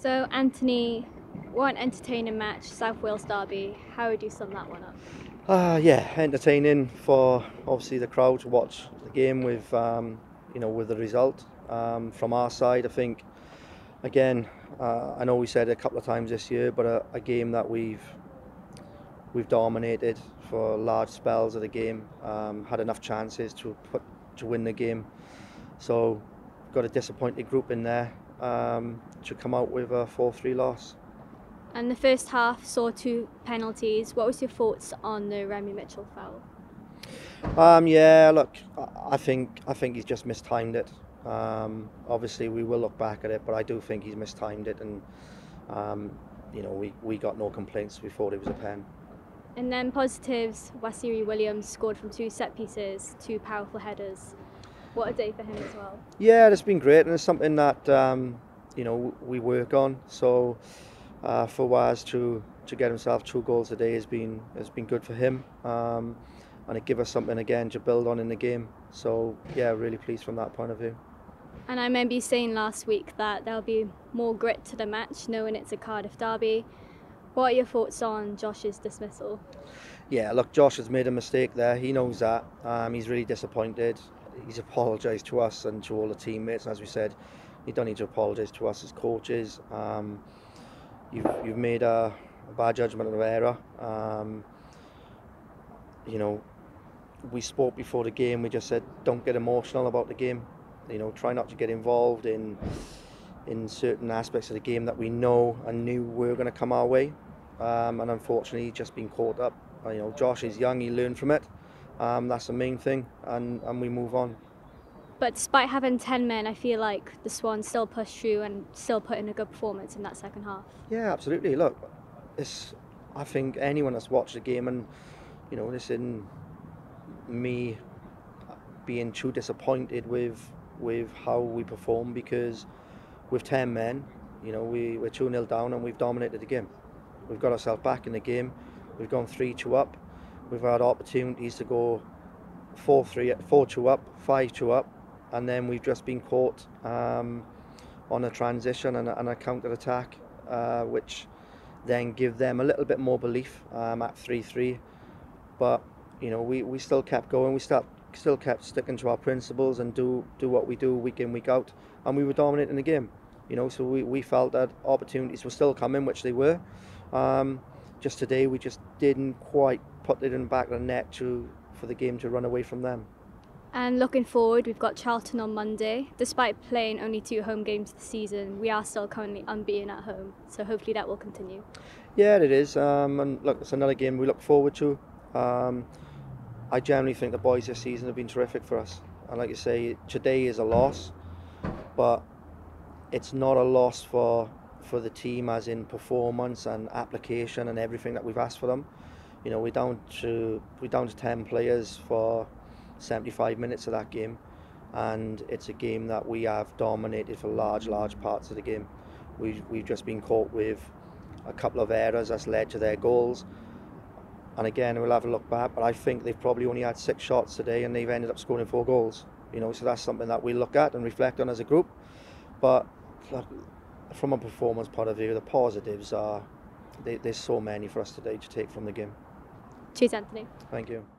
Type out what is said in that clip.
So, Anthony, what an entertaining match, South Wales derby. How would you sum that one up? Yeah, entertaining for obviously the crowd to watch the game with, with the result. From our side, I think, again, I know we said it a couple of times this year, but a game that we've dominated for large spells of the game, had enough chances to win the game. So, got a disappointed group in there to come out with a 4-3 loss. And the first half saw 2 penalties. What was your thoughts on the Remy Mitchell foul? Yeah, look, I think he's just mistimed it. Obviously, we will look back at it, but I do think he's mistimed it, and we got no complaints. We thought it was a pen. And then positives, Wasiri Williams scored from 2 set pieces, 2 powerful headers. What a day for him as well. Yeah, it's been great, and it's something that we work on. So for Waz to get himself 2 goals a day has been good for him, and it gives us something again to build on in the game. So yeah, really pleased from that point of view. And I remember you saying last week that there'll be more grit to the match, knowing it's a Cardiff derby. What are your thoughts on Josh's dismissal? Yeah, look, Josh has made a mistake there. He knows that. He's really disappointed. He's apologised to us and to all the teammates. And as we said, you don't need to apologise to us as coaches. You've made a bad judgment of error. We spoke before the game. We just said, don't get emotional about the game. Try not to get involved in certain aspects of the game that we know and knew were going to come our way. And unfortunately, he's just been caught up. Josh is young, he learned from it. That's the main thing, and we move on. But despite having 10 men, I feel like the Swans still pushed through and still put in a good performance in that second half. Yeah, absolutely. Look, I think anyone that's watched the game, and this isn't me being too disappointed with how we perform, because with 10 men, we're 2-0 down and we've dominated the game. We've got ourselves back in the game. We've gone 3-2 up. We've had opportunities to go 4-2 up, 5-2 up, and then we've just been caught on a transition and a counter-attack, which then give them a little bit more belief at 3-3. But we still kept going. We still kept sticking to our principles and do what we do week in, week out, and we were dominating the game. So we felt that opportunities were still coming, which they were. Just today, we just didn't quite put it in the back of the net for the game to run away from them. And looking forward, we've got Charlton on Monday. Despite playing only 2 home games this season, we are still currently unbeaten at home. So hopefully that will continue. Yeah, it is. And look, it's another game we look forward to. I generally think the boys this season have been terrific for us. And like you say, today is a loss, but it's not a loss for the team as in performance and application and everything that we've asked for them. We're down to 10 players for 75 minutes of that game, and it's a game that we have dominated for large parts of the game. We've just been caught with a couple of errors that's led to their goals. And again, we'll have a look back, but I think they've probably only had 6 shots today and they've ended up scoring 4 goals. So that's something that we look at and reflect on as a group. But look, from a performance point of view, the positives are, there's so many for us today to take from the game. Cheers, Anthony. Thank you.